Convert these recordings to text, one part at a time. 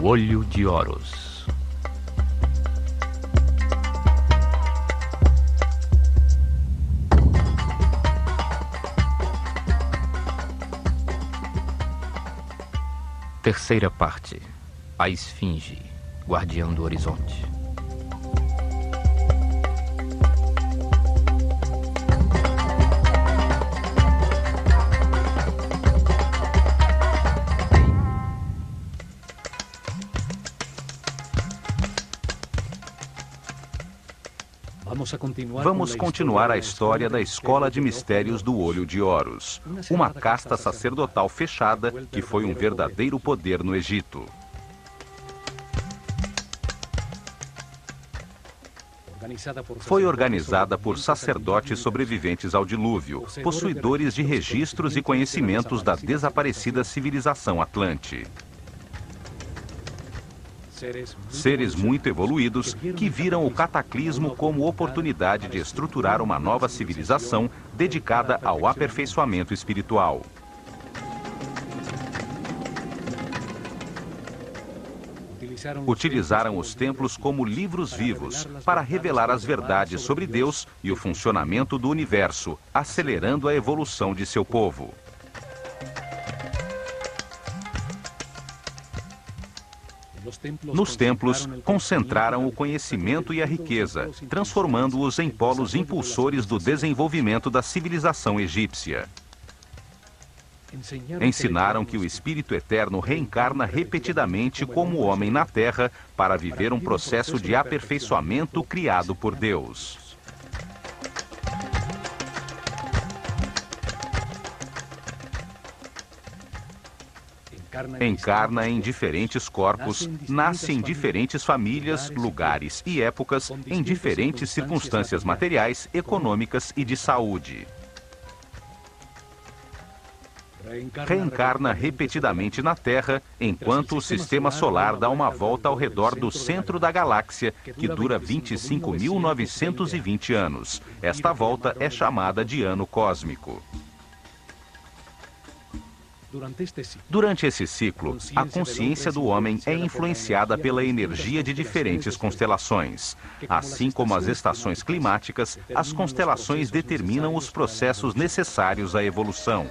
Olho de Horus. Terceira parte. A Esfinge, guardião do horizonte. Vamos continuar a história da Escola de Mistérios do Olho de Horus, uma casta sacerdotal fechada que foi um verdadeiro poder no Egito. Foi organizada por sacerdotes sobreviventes ao dilúvio, possuidores de registros e conhecimentos da desaparecida civilização Atlante. Seres muito evoluídos que viram o cataclismo como oportunidade de estruturar uma nova civilização dedicada ao aperfeiçoamento espiritual. Utilizaram os templos como livros vivos para revelar as verdades sobre Deus e o funcionamento do universo, acelerando a evolução de seu povo. Nos templos, concentraram o conhecimento e a riqueza, transformando-os em polos impulsores do desenvolvimento da civilização egípcia. Ensinaram que o Espírito Eterno reencarna repetidamente como homem na Terra para viver um processo de aperfeiçoamento criado por Deus. Encarna em diferentes corpos, nasce em diferentes famílias, lugares e épocas, em diferentes circunstâncias materiais, econômicas e de saúde. Reencarna repetidamente na Terra, enquanto o sistema solar dá uma volta ao redor do centro da galáxia, que dura 25.920 anos. Esta volta é chamada de ano cósmico. Durante esse ciclo, a consciência do homem é influenciada pela energia de diferentes constelações. Assim como as estações climáticas, as constelações determinam os processos necessários à evolução.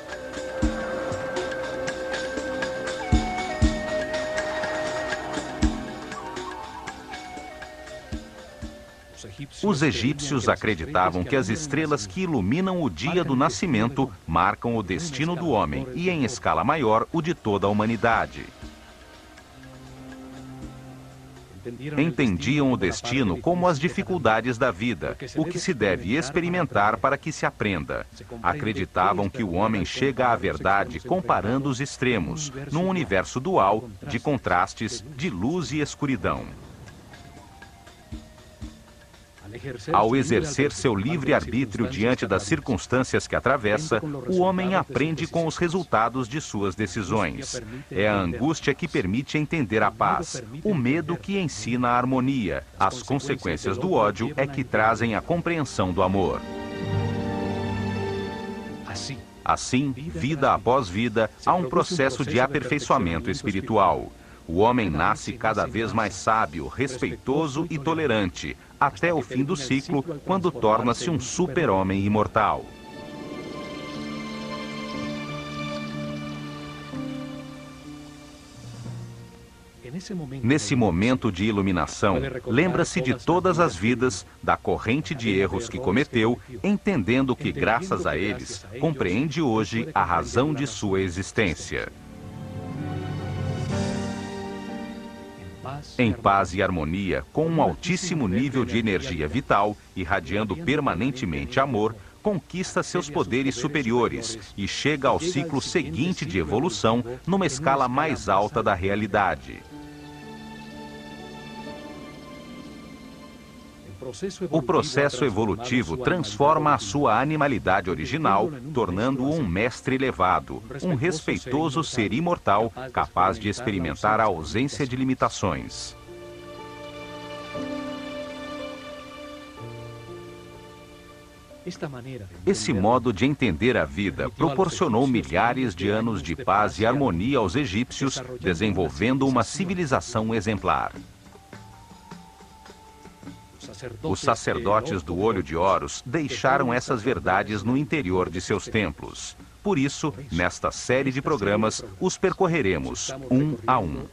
Os egípcios acreditavam que as estrelas que iluminam o dia do nascimento marcam o destino do homem e, em escala maior, o de toda a humanidade. Entendiam o destino como as dificuldades da vida, o que se deve experimentar para que se aprenda. Acreditavam que o homem chega à verdade comparando os extremos, num universo dual, de contrastes, de luz e escuridão. Ao exercer seu livre-arbítrio diante das circunstâncias que atravessa, o homem aprende com os resultados de suas decisões. É a angústia que permite entender a paz, o medo que ensina a harmonia, as consequências do ódio é que trazem a compreensão do amor. Assim, vida após vida, há um processo de aperfeiçoamento espiritual. O homem nasce cada vez mais sábio, respeitoso e tolerante, até o fim do ciclo, quando torna-se um super-homem imortal. Nesse momento de iluminação, lembra-se de todas as vidas, da corrente de erros que cometeu, entendendo que, graças a eles, compreende hoje a razão de sua existência. Em paz e harmonia, com um altíssimo nível de energia vital, irradiando permanentemente amor, conquista seus poderes superiores e chega ao ciclo seguinte de evolução numa escala mais alta da realidade. O processo evolutivo transforma a sua animalidade original, tornando-o um mestre elevado, um respeitoso ser imortal, capaz de experimentar a ausência de limitações. Esse modo de entender a vida proporcionou milhares de anos de paz e harmonia aos egípcios, desenvolvendo uma civilização exemplar. Os sacerdotes do Olho de Horus deixaram essas verdades no interior de seus templos. Por isso, nesta série de programas, os percorreremos um a um.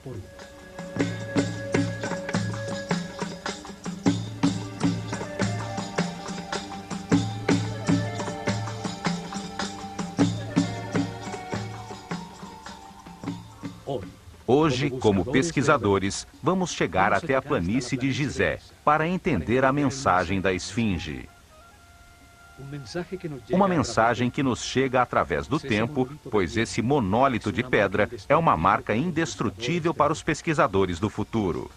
Hoje, como pesquisadores, vamos chegar até a planície de Gizé para entender a mensagem da Esfinge. Uma mensagem que nos chega através do tempo, pois esse monólito de pedra é uma marca indestrutível para os pesquisadores do futuro.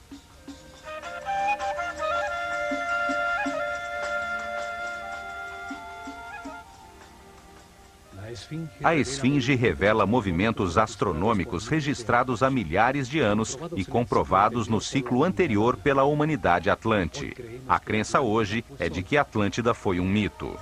A Esfinge revela movimentos astronômicos registrados há milhares de anos e comprovados no ciclo anterior pela humanidade Atlante. A crença hoje é de que Atlântida foi um mito.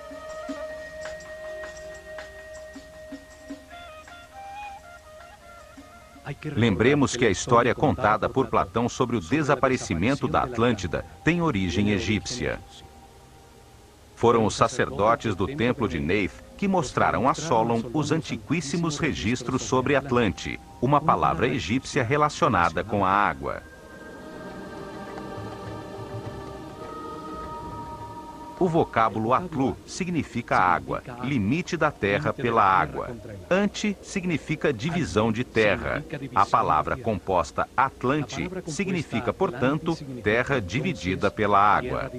Lembremos que a história contada por Platão sobre o desaparecimento da Atlântida tem origem egípcia. Foram os sacerdotes do templo de Neith que mostraram a Solon os antiquíssimos registros sobre Atlante, uma palavra egípcia relacionada com a água. O vocábulo Atlu significa água, limite da terra pela água. Ante significa divisão de terra. A palavra composta Atlante significa, portanto, terra dividida pela água.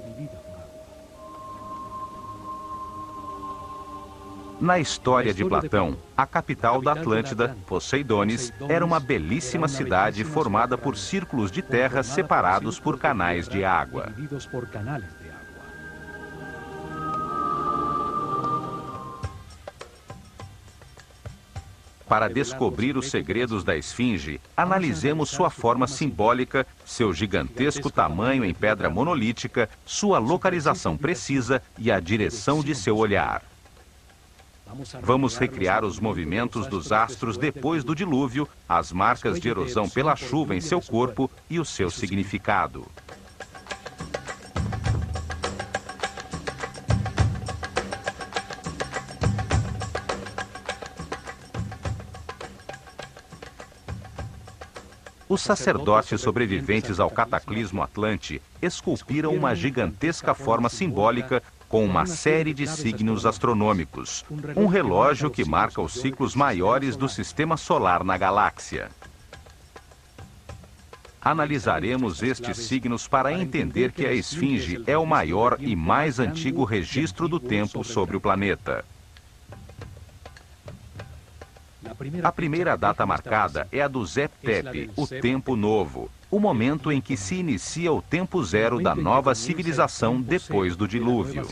Na história de Platão, a capital da Atlântida, Poseidones, era uma belíssima cidade formada por círculos de terra separados por canais de água. Para descobrir os segredos da Esfinge, analisemos sua forma simbólica, seu gigantesco tamanho em pedra monolítica, sua localização precisa e a direção de seu olhar. Vamos recriar os movimentos dos astros depois do dilúvio, as marcas de erosão pela chuva em seu corpo e o seu significado. Os sacerdotes sobreviventes ao cataclismo Atlante esculpiram uma gigantesca forma simbólica com uma série de signos astronômicos, um relógio que marca os ciclos maiores do sistema solar na galáxia. Analisaremos estes signos para entender que a Esfinge é o maior e mais antigo registro do tempo sobre o planeta. A primeira data marcada é a do Zep Tepi, o Tempo Novo, o momento em que se inicia o tempo zero da nova civilização depois do dilúvio.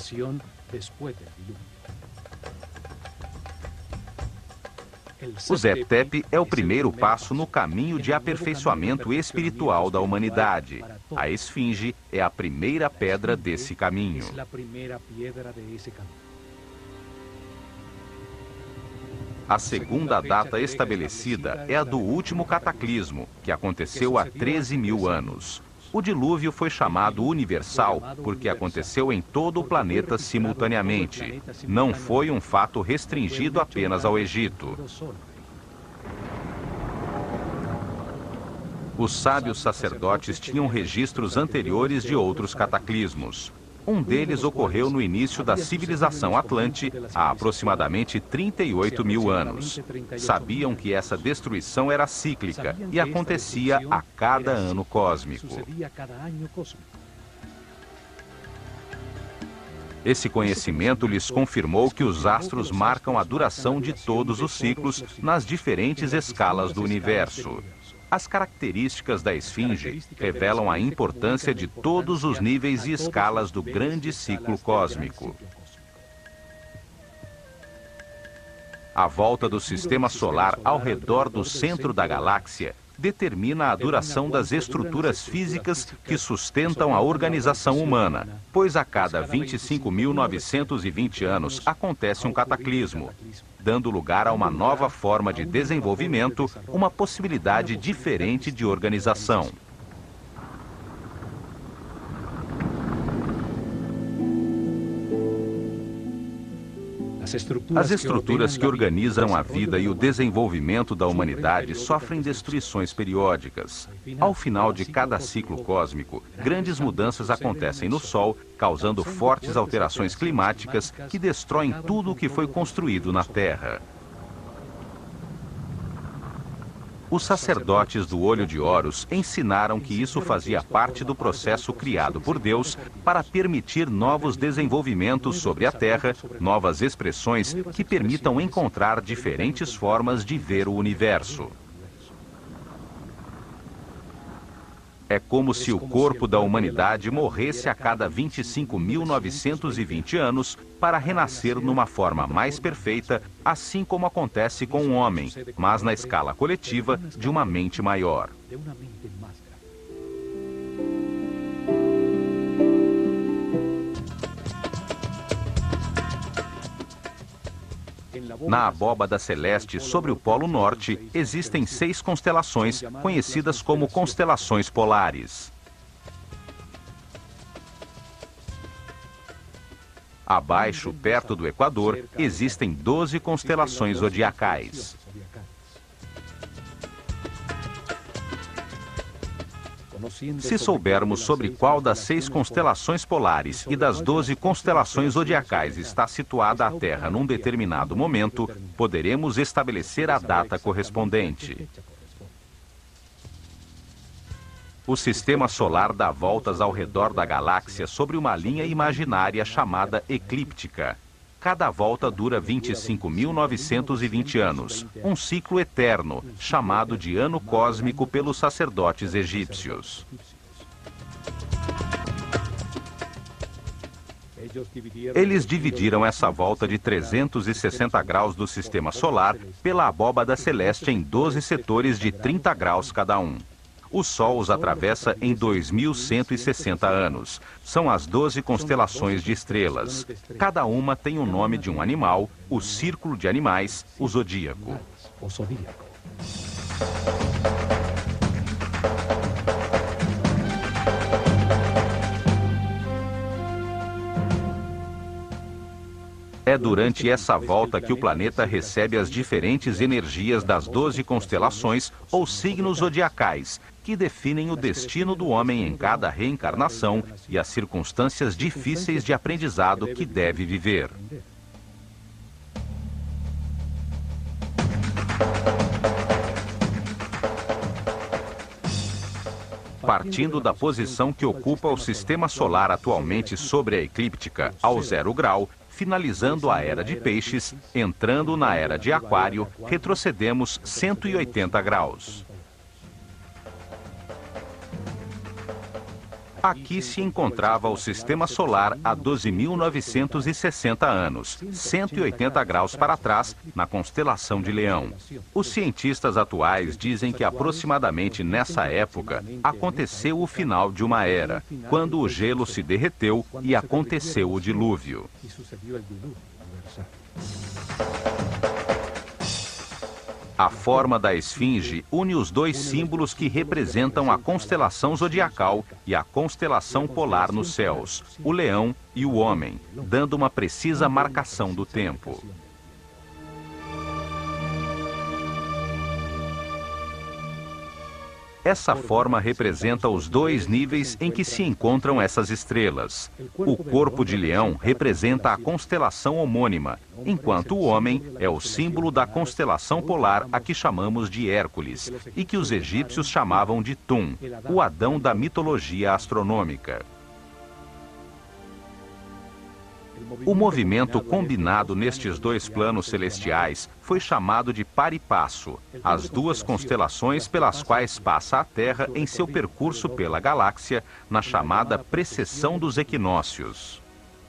O Zep Tepi é o primeiro passo no caminho de aperfeiçoamento espiritual da humanidade. A Esfinge é a primeira pedra desse caminho. A segunda data estabelecida é a do último cataclismo, que aconteceu há 13.000 anos. O dilúvio foi chamado universal porque aconteceu em todo o planeta simultaneamente. Não foi um fato restringido apenas ao Egito. Os sábios sacerdotes tinham registros anteriores de outros cataclismos. Um deles ocorreu no início da civilização Atlante, há aproximadamente 38.000 anos. Sabiam que essa destruição era cíclica e acontecia a cada ano cósmico. Esse conhecimento lhes confirmou que os astros marcam a duração de todos os ciclos nas diferentes escalas do universo. As características da Esfinge revelam a importância de todos os níveis e escalas do grande ciclo cósmico. A volta do sistema solar ao redor do centro da galáxia determina a duração das estruturas físicas que sustentam a organização humana, pois a cada 25.920 anos acontece um cataclismo, dando lugar a uma nova forma de desenvolvimento, uma possibilidade diferente de organização. As estruturas que organizam a vida e o desenvolvimento da humanidade sofrem destruições periódicas. Ao final de cada ciclo cósmico, grandes mudanças acontecem no Sol, causando fortes alterações climáticas que destroem tudo o que foi construído na Terra. Os sacerdotes do Olho de Horus ensinaram que isso fazia parte do processo criado por Deus para permitir novos desenvolvimentos sobre a Terra, novas expressões que permitam encontrar diferentes formas de ver o universo. É como se o corpo da humanidade morresse a cada 25.920 anos para renascer numa forma mais perfeita, assim como acontece com o homem, mas na escala coletiva de uma mente maior. Na abóbada celeste sobre o Polo Norte, existem 6 constelações, conhecidas como constelações polares. Abaixo, perto do Equador, existem 12 constelações zodiacais. Se soubermos sobre qual das 6 constelações polares e das 12 constelações zodiacais está situada a Terra num determinado momento, poderemos estabelecer a data correspondente. O sistema solar dá voltas ao redor da galáxia sobre uma linha imaginária chamada eclíptica. Cada volta dura 25.920 anos, um ciclo eterno, chamado de ano cósmico pelos sacerdotes egípcios. Eles dividiram essa volta de 360 graus do sistema solar pela abóbada celeste em 12 setores de 30 graus cada um. O Sol os atravessa em 2.160 anos. São as 12 constelações de estrelas. Cada uma tem o nome de um animal, o círculo de animais, o zodíaco. É durante essa volta que o planeta recebe as diferentes energias das 12 constelações ou signos zodiacais, que definem o destino do homem em cada reencarnação e as circunstâncias difíceis de aprendizado que deve viver. Partindo da posição que ocupa o sistema solar atualmente sobre a eclíptica, ao 0 grau, finalizando a Era de Peixes, entrando na Era de Aquário, retrocedemos 180 graus. Aqui se encontrava o sistema solar há 12.960 anos, 180 graus para trás, na constelação de Leão. Os cientistas atuais dizem que aproximadamente nessa época aconteceu o final de uma era, quando o gelo se derreteu e aconteceu o dilúvio. A forma da esfinge une os dois símbolos que representam a constelação zodiacal e a constelação polar nos céus, o leão e o homem, dando uma precisa marcação do tempo. Essa forma representa os dois níveis em que se encontram essas estrelas. O corpo de leão representa a constelação homônima, enquanto o homem é o símbolo da constelação polar a que chamamos de Hércules, e que os egípcios chamavam de Tum, o Adão da mitologia astronômica. O movimento combinado nestes dois planos celestiais foi chamado de par e passo, as duas constelações pelas quais passa a Terra em seu percurso pela galáxia, na chamada precessão dos equinócios.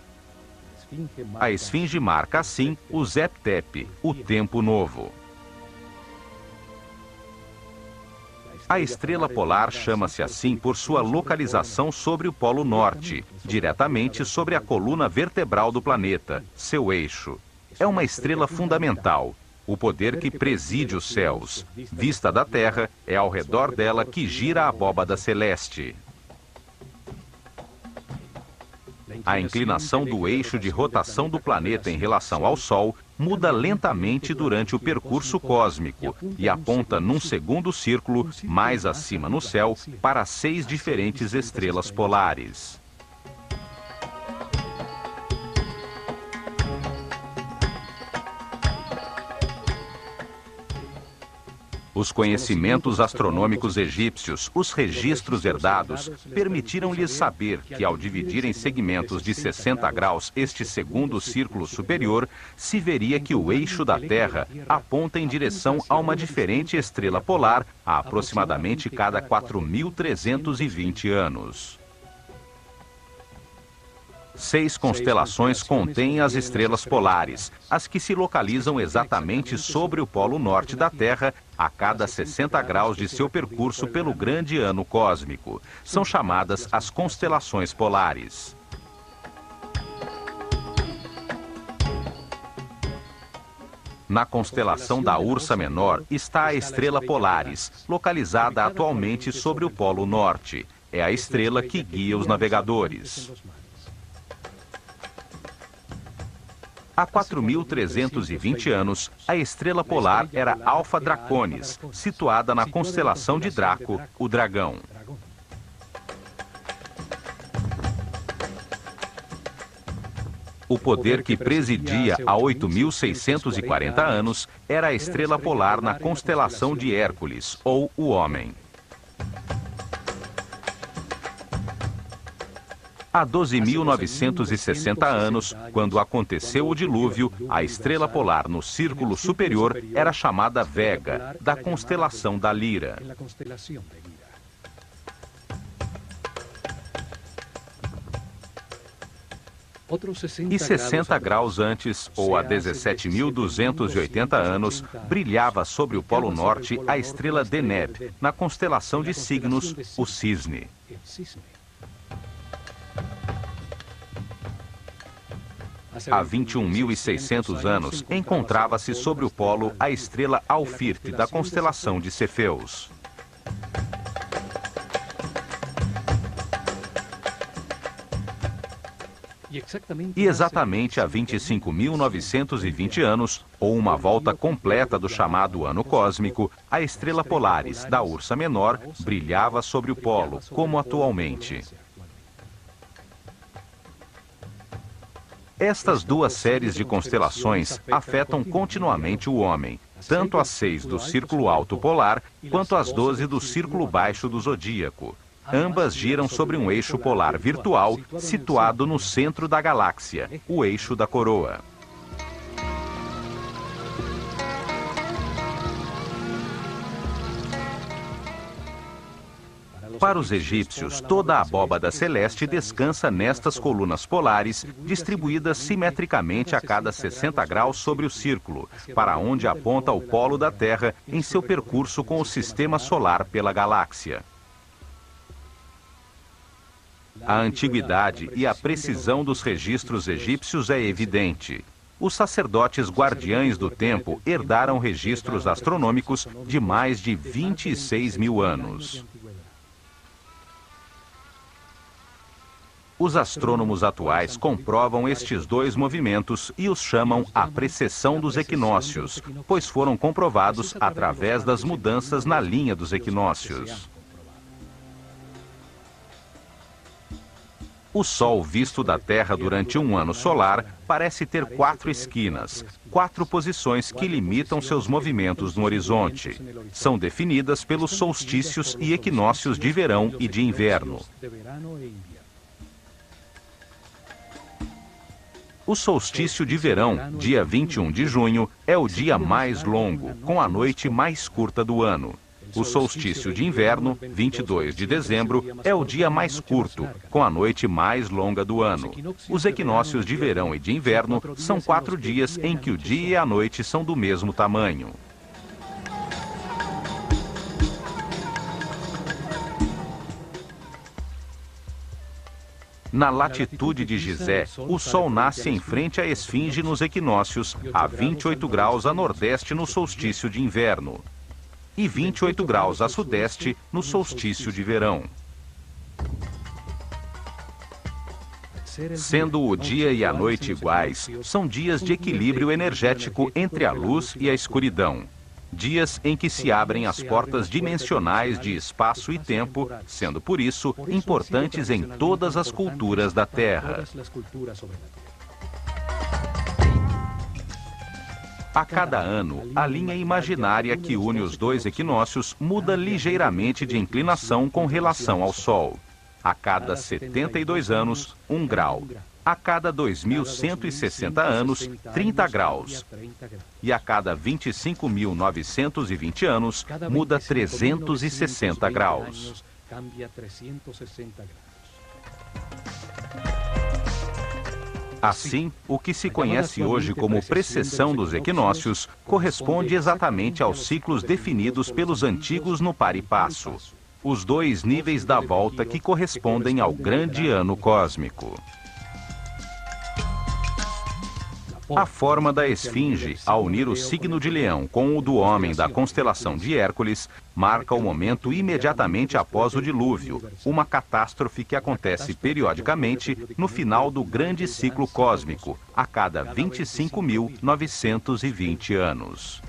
A esfinge marca, assim, o Zep-Tep, o tempo novo. A estrela polar chama-se assim por sua localização sobre o Polo Norte, diretamente sobre a coluna vertebral do planeta, seu eixo. É uma estrela fundamental, o poder que preside os céus. Vista da Terra, é ao redor dela que gira a abóbada celeste. A inclinação do eixo de rotação do planeta em relação ao Sol muda lentamente durante o percurso cósmico e aponta num segundo círculo, mais acima no céu, para 6 diferentes estrelas polares. Os conhecimentos astronômicos egípcios, os registros herdados, permitiram-lhes saber que, ao dividir em segmentos de 60 graus este segundo círculo superior, se veria que o eixo da Terra aponta em direção a uma diferente estrela polar a aproximadamente cada 4.320 anos. 6 constelações contêm as estrelas polares, as que se localizam exatamente sobre o polo norte da Terra, a cada 60 graus de seu percurso pelo grande ano cósmico. São chamadas as constelações polares. Na constelação da Ursa Menor está a estrela Polaris, localizada atualmente sobre o polo norte. É a estrela que guia os navegadores. Há 4.320 anos, a estrela polar era Alfa Draconis, situada na constelação de Draco, o dragão. O poder que presidia há 8.640 anos era a estrela polar na constelação de Hércules, ou o Homem. Há 12.960 anos, quando aconteceu o dilúvio, a estrela polar no círculo superior era chamada Vega, da constelação da Lira. E 60 graus antes, ou há 17.280 anos, brilhava sobre o Polo Norte a estrela Deneb, na constelação de Signos, o Cisne. Há 21.600 anos, encontrava-se sobre o polo a estrela Alfirte, da constelação de Cefeus. E exatamente há 25.920 anos, ou uma volta completa do chamado ano cósmico, a estrela Polaris, da Ursa Menor, brilhava sobre o polo, como atualmente. Estas duas séries de constelações afetam continuamente o homem, tanto as 6 do Círculo Alto Polar, quanto as 12 do Círculo Baixo do Zodíaco. Ambas giram sobre um eixo polar virtual situado no centro da galáxia, o eixo da coroa. Para os egípcios, toda a abóbada celeste descansa nestas colunas polares, distribuídas simetricamente a cada 60 graus sobre o círculo, para onde aponta o polo da Terra em seu percurso com o sistema solar pela galáxia. A antiguidade e a precisão dos registros egípcios é evidente. Os sacerdotes guardiães do tempo herdaram registros astronômicos de mais de 26.000 anos. Os astrônomos atuais comprovam estes dois movimentos e os chamam a precessão dos equinócios, pois foram comprovados através das mudanças na linha dos equinócios. O Sol visto da Terra durante um ano solar parece ter 4 esquinas, 4 posições que limitam seus movimentos no horizonte. São definidas pelos solstícios e equinócios de verão e de inverno. O solstício de verão, dia 21 de junho, é o dia mais longo, com a noite mais curta do ano. O solstício de inverno, 22 de dezembro, é o dia mais curto, com a noite mais longa do ano. Os equinócios de verão e de inverno são 4 dias em que o dia e a noite são do mesmo tamanho. Na latitude de Gizé, o Sol nasce em frente à esfinge nos equinócios, a 28 graus a nordeste no solstício de inverno e 28 graus a sudeste no solstício de verão. Sendo o dia e a noite iguais, são dias de equilíbrio energético entre a luz e a escuridão. Dias em que se abrem as portas dimensionais de espaço e tempo, sendo por isso importantes em todas as culturas da Terra. A cada ano, a linha imaginária que une os dois equinócios muda ligeiramente de inclinação com relação ao Sol. A cada 72 anos, 1 grau. A cada 2.160 anos, 30 graus. E a cada 25.920 anos, muda 360 graus. Assim, o que se conhece hoje como precessão dos equinócios corresponde exatamente aos ciclos definidos pelos antigos no par e passo, os dois níveis da volta que correspondem ao grande ano cósmico. A forma da esfinge, ao unir o signo de Leão com o do homem da constelação de Hércules, marca o momento imediatamente após o dilúvio, uma catástrofe que acontece periodicamente no final do grande ciclo cósmico, a cada 25.920 anos.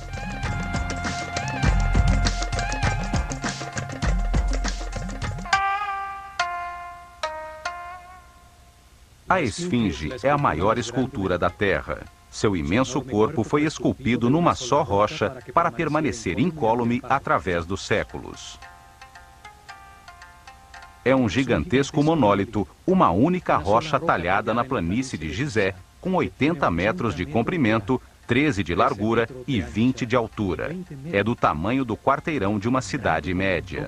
A esfinge é a maior escultura da Terra. Seu imenso corpo foi esculpido numa só rocha para permanecer incólume através dos séculos. É um gigantesco monólito, uma única rocha talhada na planície de Gizé, com 80 metros de comprimento, 13 de largura e 20 de altura. É do tamanho do quarteirão de uma cidade média.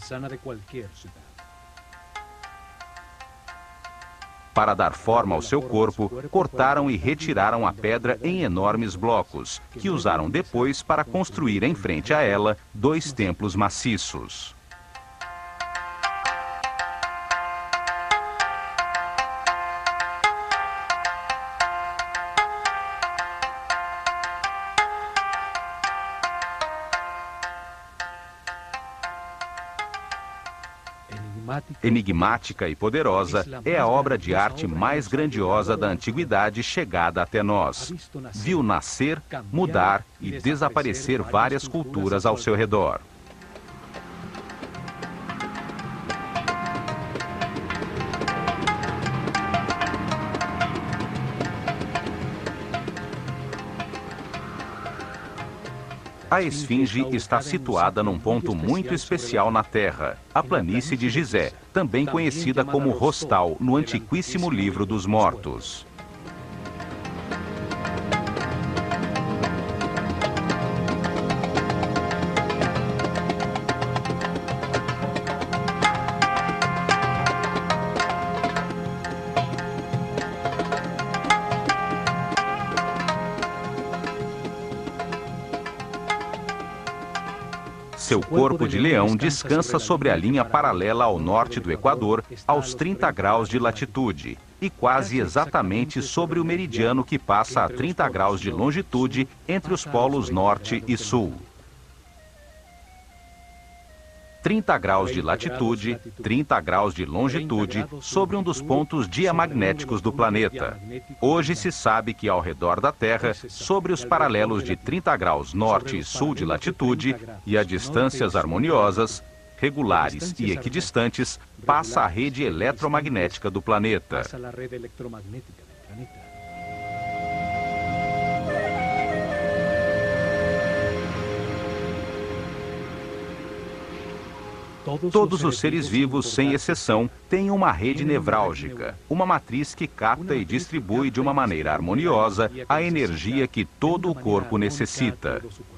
Para dar forma ao seu corpo, cortaram e retiraram a pedra em enormes blocos, que usaram depois para construir em frente a ela 2 templos maciços. Enigmática e poderosa, é a obra de arte mais grandiosa da antiguidade chegada até nós. Viu nascer, mudar e desaparecer várias culturas ao seu redor. A esfinge está situada num ponto muito especial na Terra, a planície de Gizé, também conhecida como Rostal no antiquíssimo livro dos mortos. Seu corpo de leão descansa sobre a linha paralela ao norte do Equador, aos 30 graus de latitude, e quase exatamente sobre o meridiano que passa a 30 graus de longitude entre os polos norte e sul. 30 graus de latitude, 30 graus de longitude, sobre um dos pontos diamagnéticos do planeta. Hoje se sabe que ao redor da Terra, sobre os paralelos de 30 graus norte e sul de latitude, e a distâncias harmoniosas, regulares e equidistantes, passa a rede eletromagnética do planeta. Todos os seres vivos, sem exceção, têm uma rede nevrálgica, uma matriz que capta e distribui de uma maneira harmoniosa a energia que todo o corpo necessita.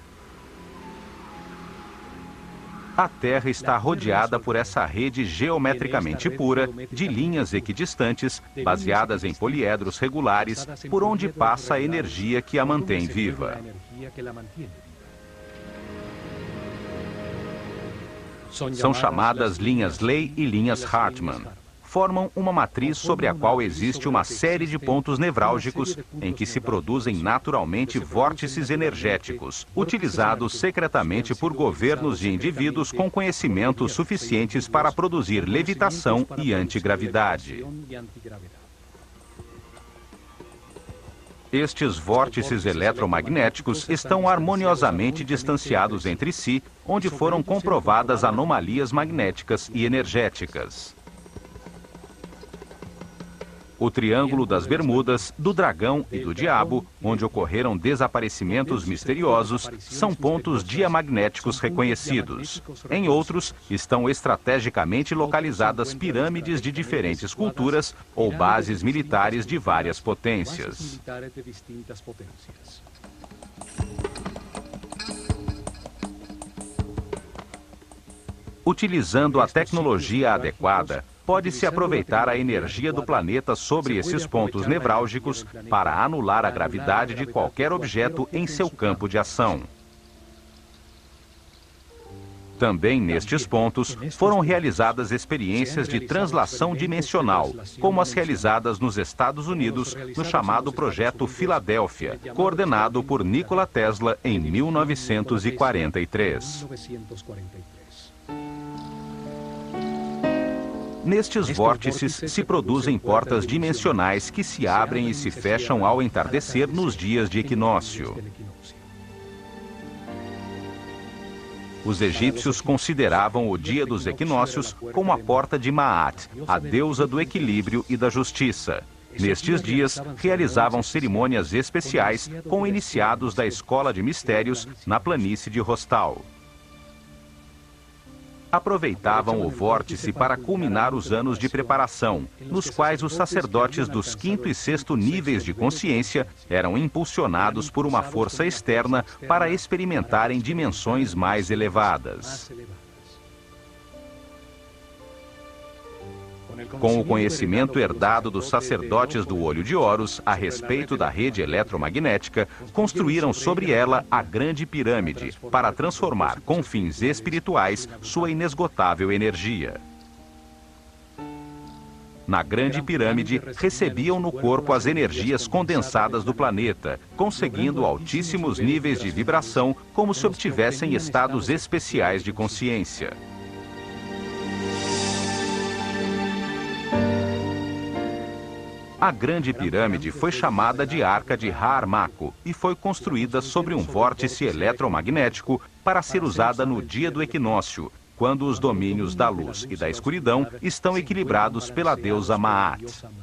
A Terra está rodeada por essa rede geometricamente pura de linhas equidistantes, baseadas em poliedros regulares, por onde passa a energia que a mantém viva. São chamadas linhas Ley e linhas Hartmann. formam uma matriz sobre a qual existe uma série de pontos nevrálgicos em que se produzem naturalmente vórtices energéticos, utilizados secretamente por governos de indivíduos com conhecimentos suficientes para produzir levitação e antigravidade. Estes vórtices eletromagnéticos estão harmoniosamente distanciados entre si, onde foram comprovadas anomalias magnéticas e energéticas. O Triângulo das Bermudas, do Dragão e do Diabo, onde ocorreram desaparecimentos misteriosos, são pontos diamagnéticos reconhecidos. Em outros, estão estrategicamente localizadas pirâmides de diferentes culturas ou bases militares de várias potências. Utilizando a tecnologia adequada, pode-se aproveitar a energia do planeta sobre esses pontos nevrálgicos para anular a gravidade de qualquer objeto em seu campo de ação. Também nestes pontos foram realizadas experiências de translação dimensional, como as realizadas nos Estados Unidos no chamado Projeto Filadélfia, coordenado por Nikola Tesla em 1943. Nestes vórtices se produzem portas dimensionais que se abrem e se fecham ao entardecer nos dias de equinócio. Os egípcios consideravam o dia dos equinócios como a porta de Maat, a deusa do equilíbrio e da justiça. Nestes dias, realizavam cerimônias especiais com iniciados da escola de mistérios na planície de Rostal. Aproveitavam o vórtice para culminar os anos de preparação, nos quais os sacerdotes dos quinto e sexto níveis de consciência eram impulsionados por uma força externa para experimentarem dimensões mais elevadas. Com o conhecimento herdado dos sacerdotes do Olho de Horus a respeito da rede eletromagnética, construíram sobre ela a Grande Pirâmide, para transformar com fins espirituais sua inesgotável energia. Na Grande Pirâmide, recebiam no corpo as energias condensadas do planeta, conseguindo altíssimos níveis de vibração, como se obtivessem estados especiais de consciência. A Grande Pirâmide foi chamada de Arca de Har-Mako e foi construída sobre um vórtice eletromagnético para ser usada no dia do equinócio, quando os domínios da luz e da escuridão estão equilibrados pela deusa Maat.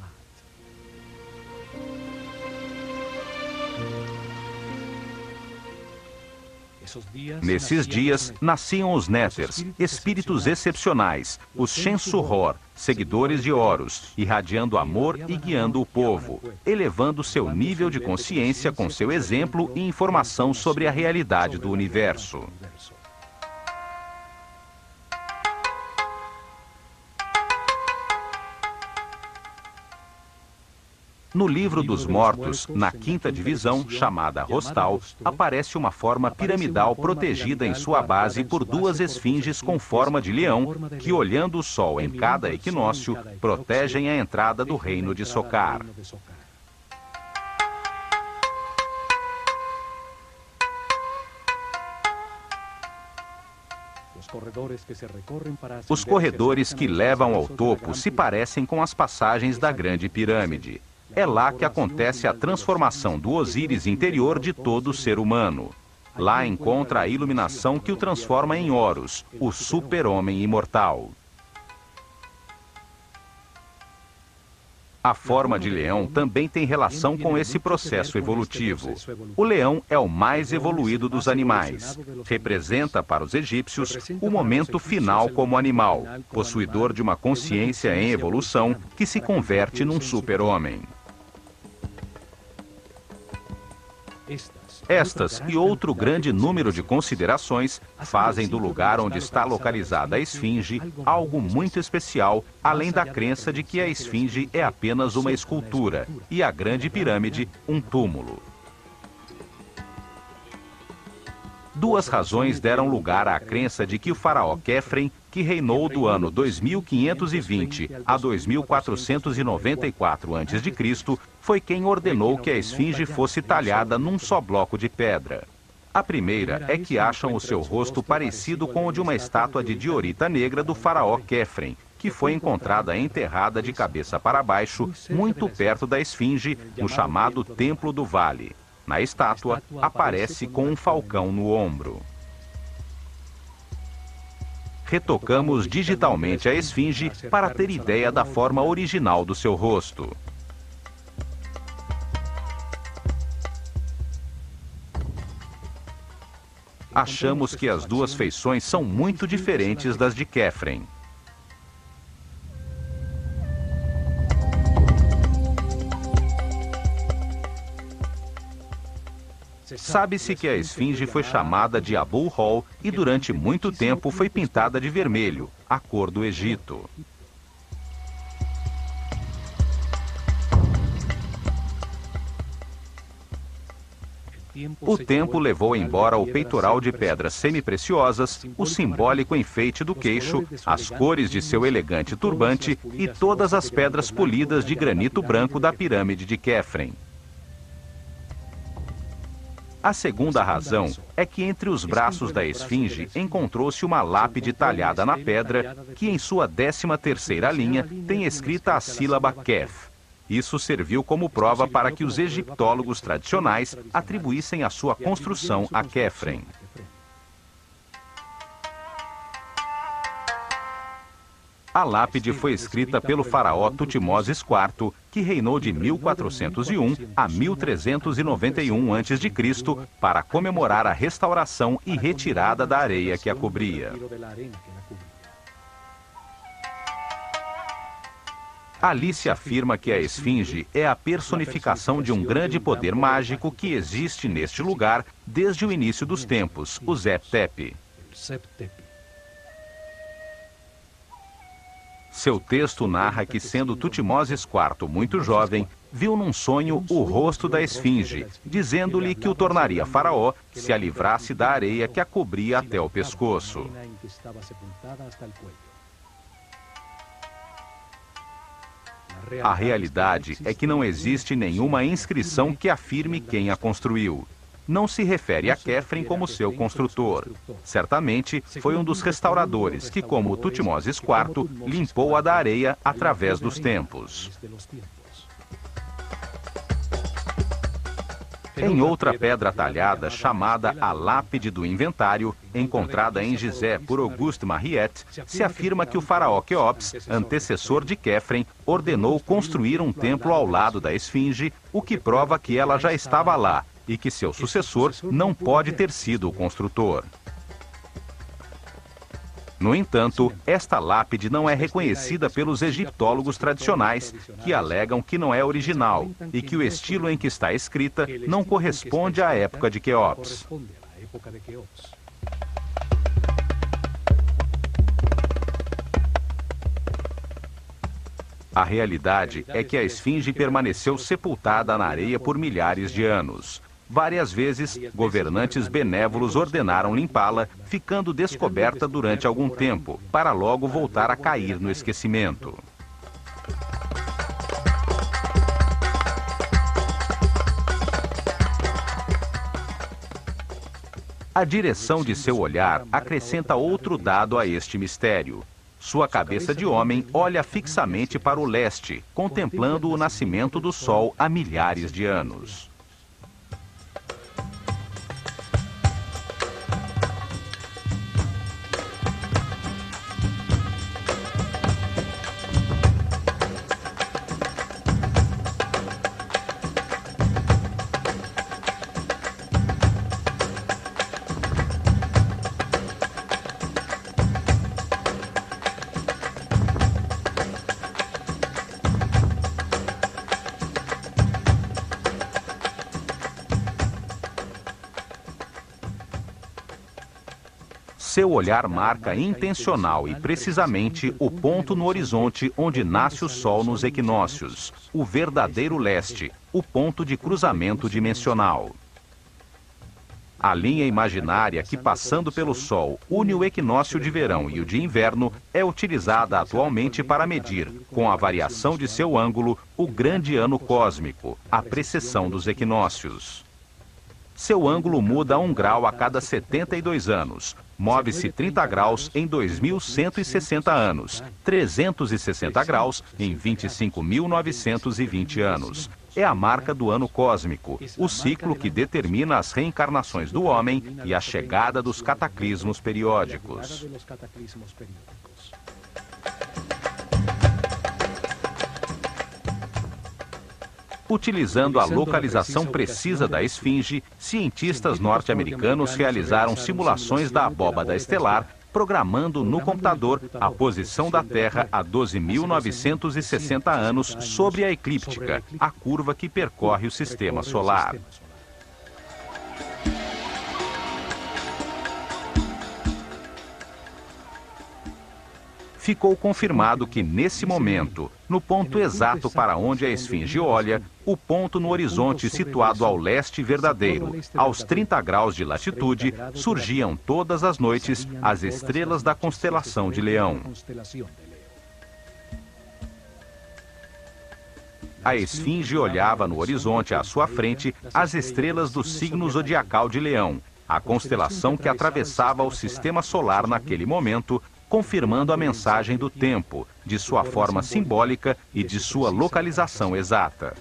Nesses dias, nasciam os Néters, espíritos excepcionais, os Shensu-Hor, seguidores de Horus, irradiando amor e guiando o povo, elevando seu nível de consciência com seu exemplo e informação sobre a realidade do universo. No Livro dos Mortos, na quinta divisão, chamada Rostal, aparece uma forma piramidal protegida em sua base por duas esfinges com forma de leão, que, olhando o sol em cada equinócio, protegem a entrada do reino de Sokar. Os corredores que levam ao topo se parecem com as passagens da Grande Pirâmide. É lá que acontece a transformação do Osíris interior de todo ser humano. Lá encontra a iluminação que o transforma em Horus, o super-homem imortal. A forma de leão também tem relação com esse processo evolutivo. O leão é o mais evoluído dos animais. Representa para os egípcios o momento final como animal, possuidor de uma consciência em evolução que se converte num super-homem. Estas e outro grande número de considerações fazem do lugar onde está localizada a esfinge algo muito especial, além da crença de que a esfinge é apenas uma escultura e a Grande Pirâmide um túmulo. Duas razões deram lugar à crença de que o faraó Quefren, que reinou do ano 2520 a 2494 a.C., foi quem ordenou que a esfinge fosse talhada num só bloco de pedra. A primeira é que acham o seu rosto parecido com o de uma estátua de diorita negra do faraó Quefren, que foi encontrada enterrada de cabeça para baixo, muito perto da esfinge, no chamado Templo do Vale. Na estátua, aparece com um falcão no ombro. Retocamos digitalmente a esfinge para ter ideia da forma original do seu rosto. Achamos que as duas feições são muito diferentes das de Quefren. Sabe-se que a esfinge foi chamada de Abu-Hol e durante muito tempo foi pintada de vermelho, a cor do Egito. O tempo levou embora o peitoral de pedras semi-preciosas, o simbólico enfeite do queixo, as cores de seu elegante turbante e todas as pedras polidas de granito branco da pirâmide de Quefren. A segunda razão é que entre os braços da esfinge encontrou-se uma lápide talhada na pedra que em sua 13ª linha tem escrita a sílaba Kef. Isso serviu como prova para que os egiptólogos tradicionais atribuíssem a sua construção a Quefren. A lápide foi escrita pelo faraó Tutmoses IV, que reinou de 1401 a 1391 a.C., para comemorar a restauração e retirada da areia que a cobria. Ali se afirma que a esfinge é a personificação de um grande poder mágico que existe neste lugar desde o início dos tempos, o Zep-Tepi. Seu texto narra que, sendo Tutmoses IV muito jovem, viu num sonho o rosto da esfinge, dizendo-lhe que o tornaria faraó se a livrasse da areia que a cobria até o pescoço. A realidade é que não existe nenhuma inscrição que afirme quem a construiu. Não se refere a Quefren como seu construtor. Certamente foi um dos restauradores que, como Tutmoses IV, limpou-a da areia através dos tempos. Em outra pedra talhada, chamada a Lápide do Inventário, encontrada em Gizé por Auguste Mariette, se afirma que o faraó Quéops, antecessor de Quefren, ordenou construir um templo ao lado da esfinge, o que prova que ela já estava lá, e que seu sucessor não pode ter sido o construtor. No entanto, esta lápide não é reconhecida pelos egiptólogos tradicionais, que alegam que não é original e que o estilo em que está escrita não corresponde à época de Quéops. A realidade é que a esfinge permaneceu sepultada na areia por milhares de anos. Várias vezes, governantes benévolos ordenaram limpá-la, ficando descoberta durante algum tempo, para logo voltar a cair no esquecimento. A direção de seu olhar acrescenta outro dado a este mistério. Sua cabeça de homem olha fixamente para o leste, contemplando o nascimento do sol há milhares de anos. Seu olhar marca intencional e precisamente o ponto no horizonte onde nasce o sol nos equinócios, o verdadeiro leste, o ponto de cruzamento dimensional. A linha imaginária que, passando pelo Sol, une o equinócio de verão e o de inverno, é utilizada atualmente para medir, com a variação de seu ângulo, o grande ano cósmico, a precessão dos equinócios. Seu ângulo muda 1 grau a cada 72 anos. Move-se 30 graus em 2.160 anos, 360 graus em 25.920 anos. É a marca do ano cósmico, o ciclo que determina as reencarnações do homem e a chegada dos cataclismos periódicos. Utilizando a localização precisa da esfinge, cientistas norte-americanos realizaram simulações da abóbada estelar, programando no computador a posição da Terra a 12.960 anos sobre a eclíptica, a curva que percorre o sistema solar. Ficou confirmado que, nesse momento, no ponto exato para onde a esfinge olha, o ponto no horizonte situado ao leste verdadeiro, aos 30 graus de latitude, surgiam todas as noites as estrelas da constelação de Leão. A esfinge olhava no horizonte à sua frente as estrelas do signo zodiacal de Leão, a constelação que atravessava o sistema solar naquele momento, confirmando a mensagem do tempo, de sua forma simbólica e de sua localização exata.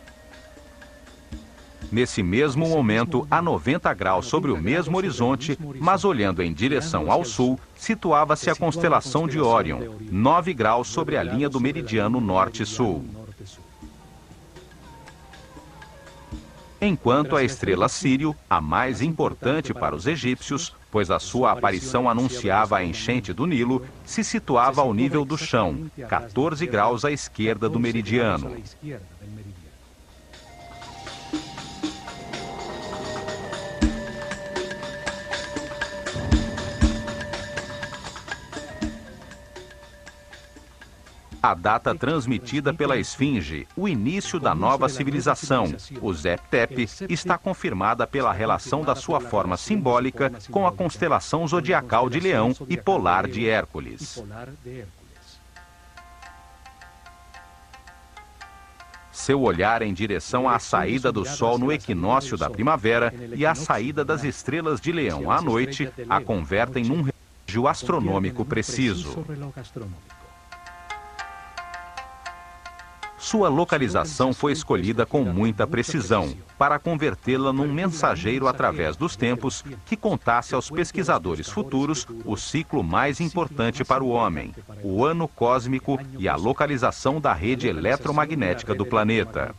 Nesse mesmo momento, a 90 graus sobre o mesmo horizonte, mas olhando em direção ao sul, situava-se a constelação de Órion, 9 graus sobre a linha do meridiano norte-sul. Enquanto a estrela Sírio, a mais importante para os egípcios, pois a sua aparição anunciava a enchente do Nilo, se situava ao nível do chão, 14 graus à esquerda do meridiano. A data transmitida pela esfinge, o início da nova civilização, o Zep-Tep, está confirmada pela relação da sua forma simbólica com a constelação zodiacal de Leão e polar de Hércules. Seu olhar em direção à saída do Sol no equinócio da primavera e à saída das estrelas de Leão à noite a convertem num relógio astronômico preciso. Sua localização foi escolhida com muita precisão, para convertê-la num mensageiro através dos tempos que contasse aos pesquisadores futuros o ciclo mais importante para o homem, o ano cósmico e a localização da rede eletromagnética do planeta.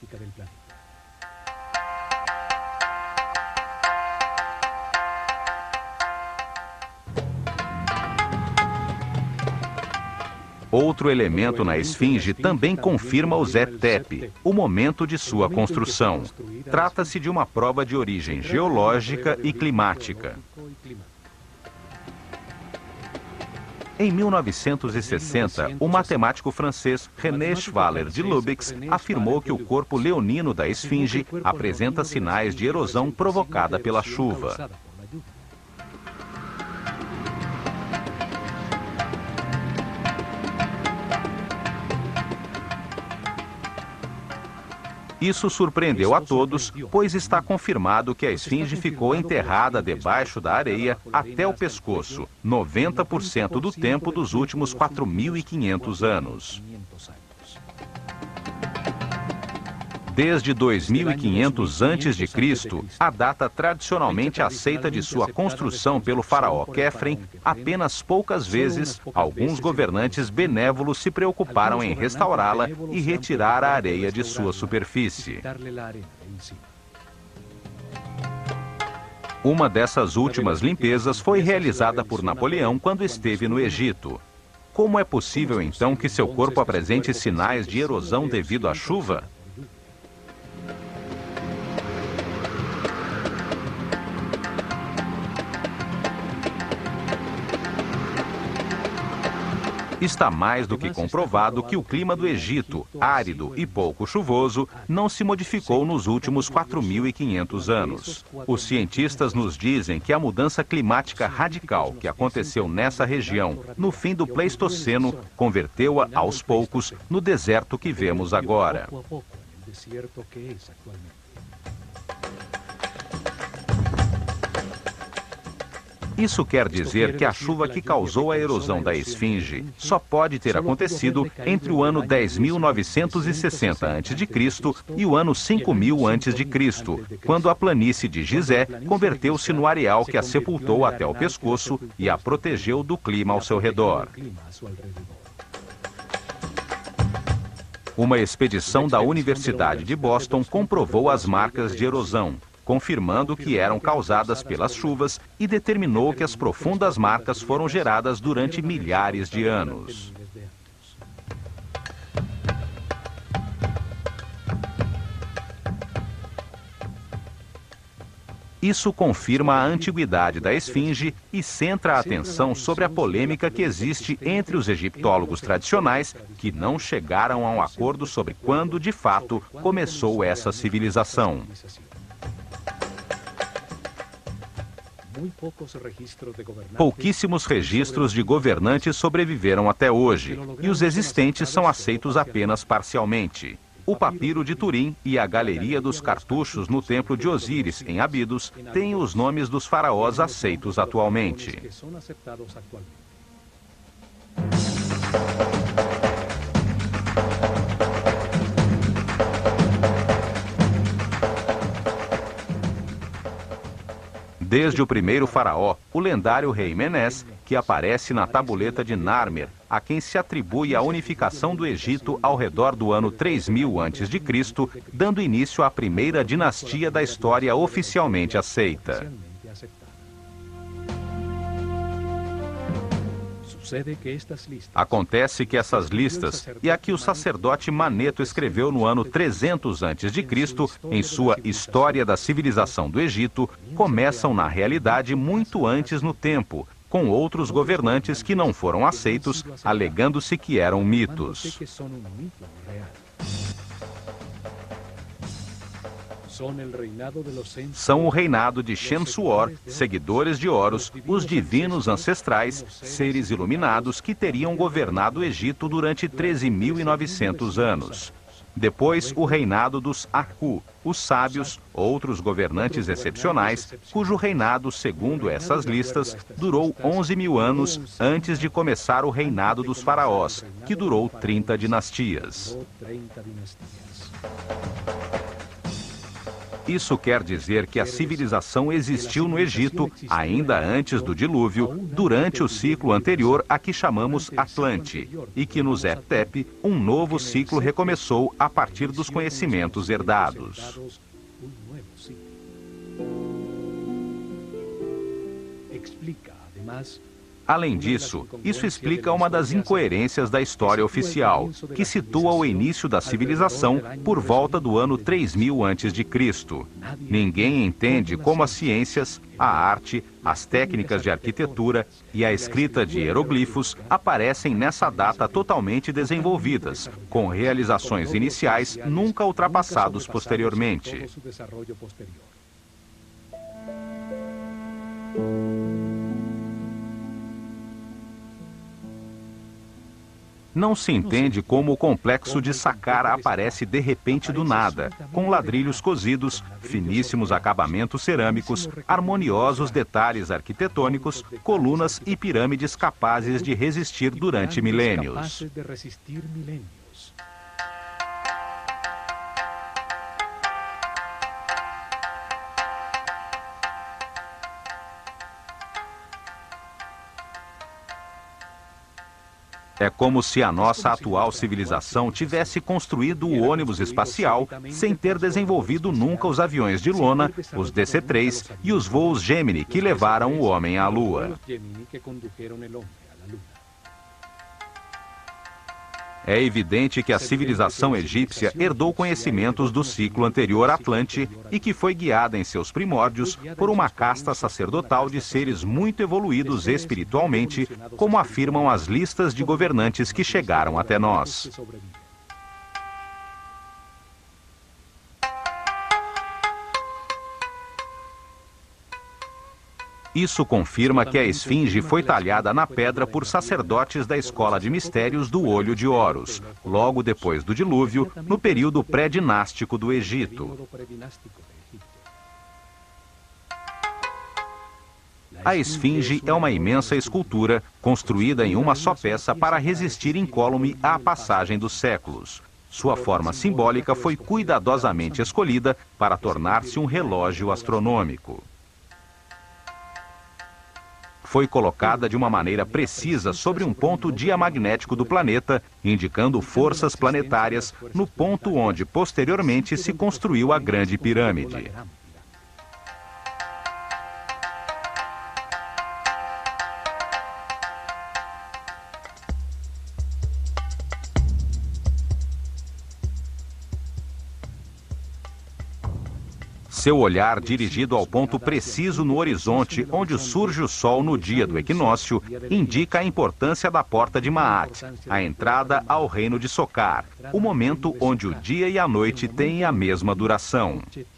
Outro elemento na esfinge também confirma o Zep-Tep, o momento de sua construção. Trata-se de uma prova de origem geológica e climática. Em 1960, o matemático francês René Schwaller de Lubix afirmou que o corpo leonino da esfinge apresenta sinais de erosão provocada pela chuva. Isso surpreendeu a todos, pois está confirmado que a esfinge ficou enterrada debaixo da areia até o pescoço, 90% do tempo dos últimos 4.500 anos. Desde 2500 a.C., a data tradicionalmente aceita de sua construção pelo faraó Quefren, apenas poucas vezes, alguns governantes benévolos se preocuparam em restaurá-la e retirar a areia de sua superfície. Uma dessas últimas limpezas foi realizada por Napoleão quando esteve no Egito. Como é possível, então, que seu corpo apresente sinais de erosão devido à chuva? Está mais do que comprovado que o clima do Egito, árido e pouco chuvoso, não se modificou nos últimos 4.500 anos. Os cientistas nos dizem que a mudança climática radical que aconteceu nessa região no fim do Pleistoceno converteu-a, aos poucos, no deserto que vemos agora. Isso quer dizer que a chuva que causou a erosão da esfinge só pode ter acontecido entre o ano 10.960 a.C. e o ano 5.000 a.C., quando a planície de Gizé converteu-se no areal que a sepultou até o pescoço e a protegeu do clima ao seu redor. Uma expedição da Universidade de Boston comprovou as marcas de erosão, confirmando que eram causadas pelas chuvas e determinou que as profundas marcas foram geradas durante milhares de anos. Isso confirma a antiguidade da esfinge e centra a atenção sobre a polêmica que existe entre os egiptólogos tradicionais, que não chegaram a um acordo sobre quando, de fato, começou essa civilização. Pouquíssimos registros de governantes sobreviveram até hoje, e os existentes são aceitos apenas parcialmente. O papiro de Turim e a galeria dos cartuchos no templo de Osíris, em Abidos, têm os nomes dos faraós aceitos atualmente. Desde o primeiro faraó, o lendário rei Menés, que aparece na tabuleta de Narmer, a quem se atribui a unificação do Egito ao redor do ano 3000 a.C., dando início à primeira dinastia da história oficialmente aceita. Acontece que essas listas, e a que o sacerdote Maneto escreveu no ano 300 a.C., em sua História da Civilização do Egito, começam na realidade muito antes no tempo, com outros governantes que não foram aceitos, alegando-se que eram mitos. São o reinado de Shem-Suor, seguidores de Horus, os divinos ancestrais, seres iluminados que teriam governado o Egito durante 13.900 anos. Depois, o reinado dos Aku, os sábios, outros governantes excepcionais, cujo reinado, segundo essas listas, durou 11.000 anos antes de começar o reinado dos faraós, que durou 30 dinastias. Isso quer dizer que a civilização existiu no Egito ainda antes do dilúvio, durante o ciclo anterior a que chamamos Atlante, e que no Zep-Tep um novo ciclo recomeçou a partir dos conhecimentos herdados. Além disso, isso explica uma das incoerências da história oficial, que situa o início da civilização por volta do ano 3000 a.C. Ninguém entende como as ciências, a arte, as técnicas de arquitetura e a escrita de hieroglifos aparecem nessa data totalmente desenvolvidas, com realizações iniciais nunca ultrapassados posteriormente. Não se entende como o complexo de Saqqara aparece de repente do nada, com ladrilhos cozidos, finíssimos acabamentos cerâmicos, harmoniosos detalhes arquitetônicos, colunas e pirâmides capazes de resistir durante milênios. É como se a nossa atual civilização tivesse construído o ônibus espacial sem ter desenvolvido nunca os aviões de lona, os DC-3 e os voos Gemini que levaram o homem à Lua. É evidente que a civilização egípcia herdou conhecimentos do ciclo anterior Atlante e que foi guiada em seus primórdios por uma casta sacerdotal de seres muito evoluídos espiritualmente, como afirmam as listas de governantes que chegaram até nós. Isso confirma que a esfinge foi talhada na pedra por sacerdotes da escola de mistérios do Olho de Horus, logo depois do dilúvio, no período pré-dinástico do Egito. A esfinge é uma imensa escultura, construída em uma só peça para resistir incólume à passagem dos séculos. Sua forma simbólica foi cuidadosamente escolhida para tornar-se um relógio astronômico. Foi colocada de uma maneira precisa sobre um ponto diamagnético do planeta, indicando forças planetárias no ponto onde posteriormente se construiu a Grande Pirâmide. Seu olhar dirigido ao ponto preciso no horizonte onde surge o Sol no dia do equinócio indica a importância da porta de Maat, a entrada ao reino de Sokar, o momento onde o dia e a noite têm a mesma duração.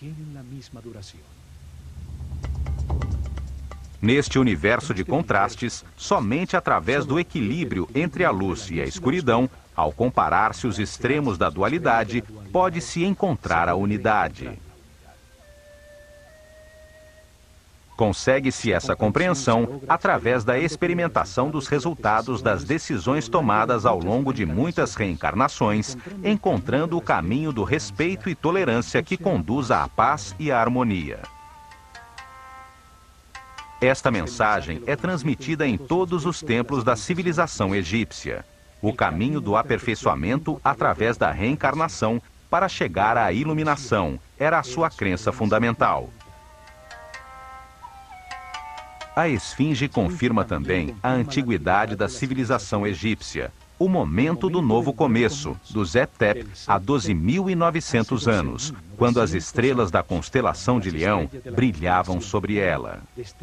Neste universo de contrastes, somente através do equilíbrio entre a luz e a escuridão, ao comparar-se os extremos da dualidade, pode-se encontrar a unidade. Consegue-se essa compreensão através da experimentação dos resultados das decisões tomadas ao longo de muitas reencarnações, encontrando o caminho do respeito e tolerância que conduz à paz e à harmonia. Esta mensagem é transmitida em todos os templos da civilização egípcia. O caminho do aperfeiçoamento através da reencarnação para chegar à iluminação era a sua crença fundamental. A esfinge confirma também a antiguidade da civilização egípcia, o momento do novo começo, do Zep-Tep, há 12.900 anos, quando as estrelas da constelação de Leão brilhavam sobre ela.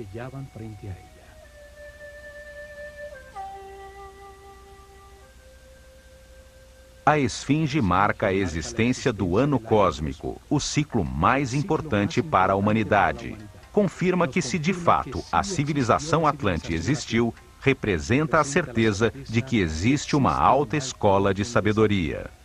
A esfinge marca a existência do ano cósmico, o ciclo mais importante para a humanidade. Confirma que, se de fato a civilização Atlante existiu, representa a certeza de que existe uma alta escola de sabedoria.